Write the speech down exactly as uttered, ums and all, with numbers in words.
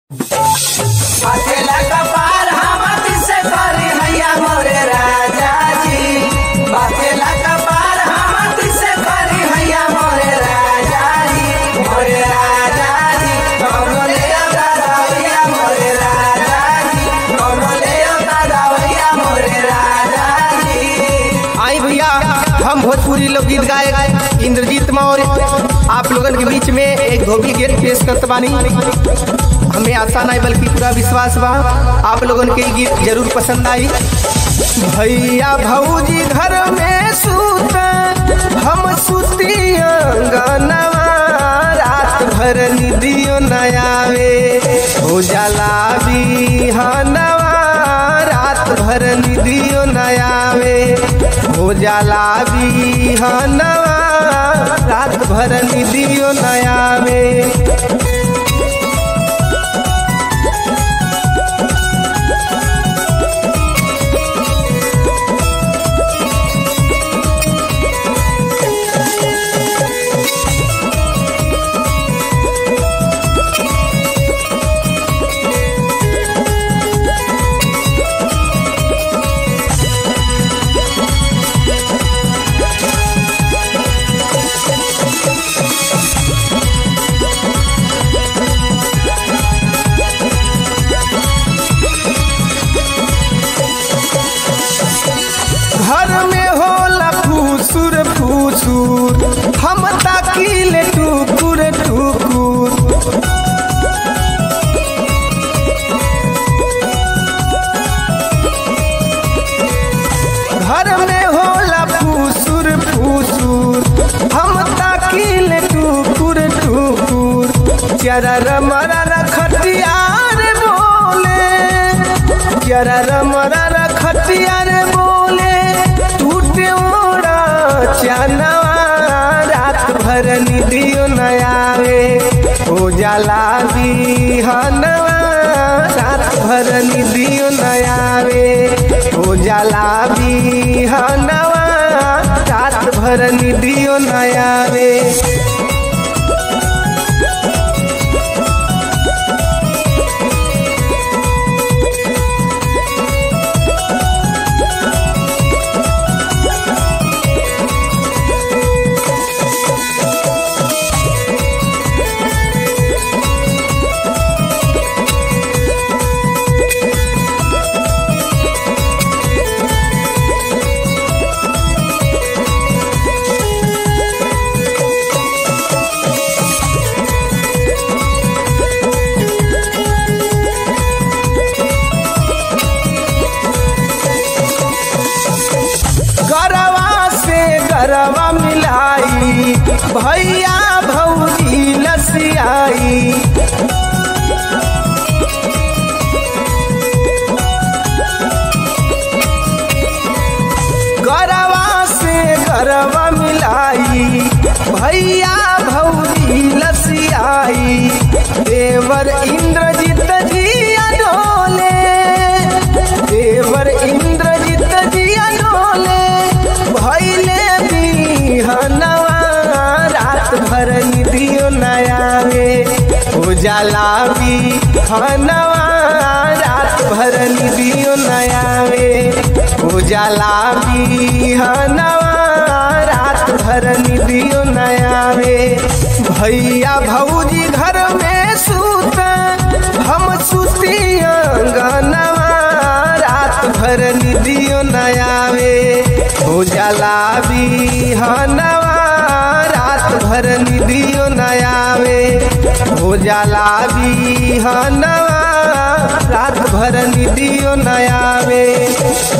बाटेला कपार हमत से करी हैया मोरे राजा जी। बाटेला कपार हमत से करी हैया मोरे राजा जी। मोरे राजा जी कौनो ले दादावैया मोरे राजा जी। कौनो ले दादावैया मोरे राजा जी। आई भैया, हम भोजपुरी लोकगीत गायक इंद्रजीत मौर्य आप लोगन के बीच में एक धोबी गीत पेश करत बानी। हमें आशा नहीं बल्कि पूरा विश्वास बा आप लोगन के गीत जरूर पसंद आई। भैया भौजी घर में सूत हम सुती अंगनवा, रात भर निदियो न आवे हो जाला बिहनवा। रात भर निदियो न आवे हो जाला बिहनवा, रात भर निदियो न आवे। घर में होला फूसुर फूसुर हम ताकीले टुकुर टुकुर। घर में होला फूसुर फूसुर हम ताकीले टुकुर टुकुर। चरर मरर खटियार बोले, चरर मरर खटियार बोले, टूटे ओरा चनवा। रात भर निदियो न आवे हो जाला बिहनवा, रात भर निदियो न आवे हो जाला बिहनवा, रात भर निदियो न आवे। गरवा से गरवा मिलाई भैया भौजी लसियाई। गरवा से गरवा मिलाई भैया भौजी लसियाई। देवर इंद्रजीत जी अडोले, देवर इंद्रजीत जी अडोले, भैले बिहनवा। रात भर निदियो न आवे हो जाला बिहनवा, रात भर निदियो न आवे हो जाला बिहनवा, रात भर निदियो न आवे। भैया भौजी घर में सूत हम सुती अंगनवा, रात भर निदियो न आवे हो जाला बिहनवा, रात भर निदियो न आवे हो जाला बिहनवा, रात भर निदियो न आवे।